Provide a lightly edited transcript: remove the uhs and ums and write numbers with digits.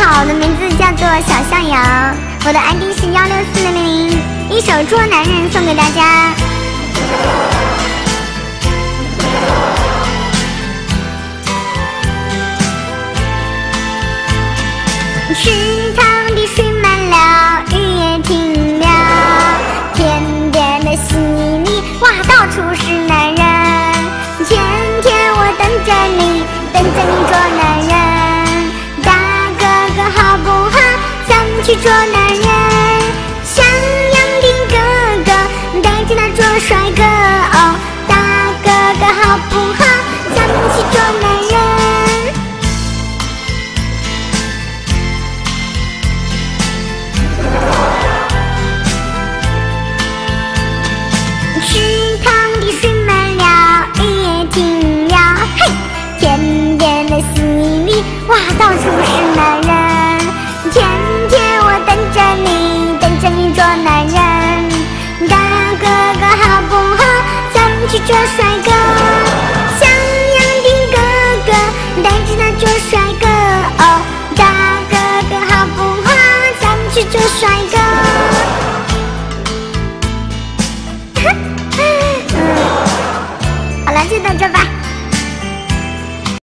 好，我的名字叫做小向阳，我的 ID 是16400，一首《捉男人》送给大家。池塘的水满了，雨也停了，田边的溪里，哇，到处是男人。天天我等着你，等着你捉男人。大哥哥好不好？咱们去捉男人。向阳的哥哥带着他捉帅哥哦。大哥哥好不好？咱们去捉男人。池塘的水满了，雨也停了，嘿，田边的溪里，哇，到处是男人。天天我等着你，等着你捉男人。大哥哥好不好？咱们去捉帅